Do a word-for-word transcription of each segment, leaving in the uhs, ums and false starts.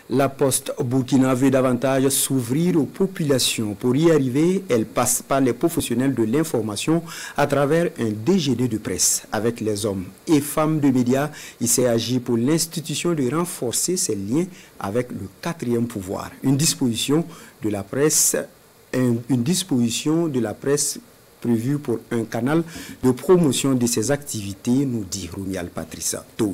La Poste Burkina veut davantage s'ouvrir aux populations. Pour y arriver, elle passe par les professionnels de l'information à travers un déjeuner de presse avec les hommes et femmes de médias. Il s'est agi pour l'institution de renforcer ses liens avec le quatrième pouvoir. Une disposition de la presse, une, une disposition de la presse prévue pour un canal de promotion de ses activités, nous dit Romial Patricia Toui.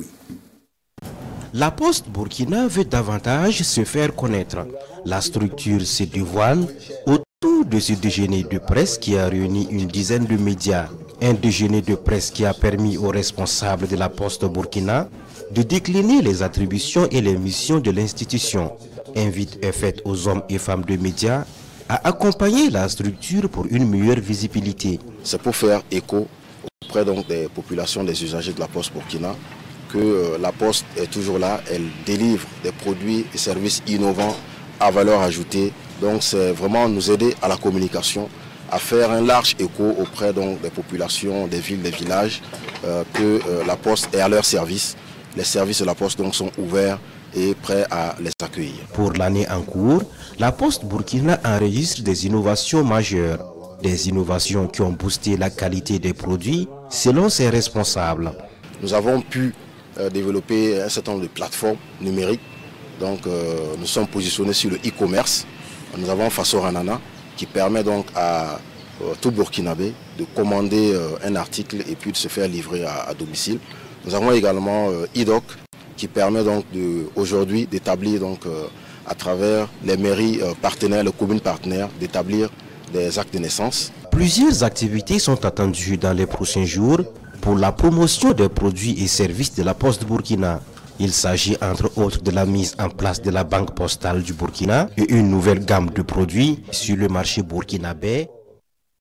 La Poste Burkina veut davantage se faire connaître. La structure se dévoile autour de ce déjeuner de presse qui a réuni une dizaine de médias. Un déjeuner de presse qui a permis aux responsables de la Poste Burkina de décliner les attributions et les missions de l'institution. Invite est faite aux hommes et femmes de médias à accompagner la structure pour une meilleure visibilité. C'est pour faire écho auprès donc des populations, des usagers de la Poste Burkina, que la Poste est toujours là, elle délivre des produits et services innovants à valeur ajoutée. Donc c'est vraiment nous aider à la communication, à faire un large écho auprès donc, des populations, des villes, des villages, euh, que euh, la Poste est à leur service. Les services de la Poste donc, sont ouverts et prêts à les accueillir. Pour l'année en cours, la Poste Burkina enregistre des innovations majeures. Des innovations qui ont boosté la qualité des produits selon ses responsables. Nous avons pu Euh, développer un certain nombre de plateformes numériques. Donc euh, nous sommes positionnés sur le e-commerce. Nous avons Fasoranana qui permet donc à euh, tout Burkinabé de commander euh, un article et puis de se faire livrer à, à domicile. Nous avons également euh, e-doc qui permet donc de, aujourd'hui d'établir donc euh, à travers les mairies euh, partenaires, les communes partenaires, d'établir des actes de naissance. Plusieurs activités sont attendues dans les prochains jours pour la promotion des produits et services de la Poste Burkina. Il s'agit entre autres de la mise en place de la banque postale du Burkina et une nouvelle gamme de produits sur le marché burkinabé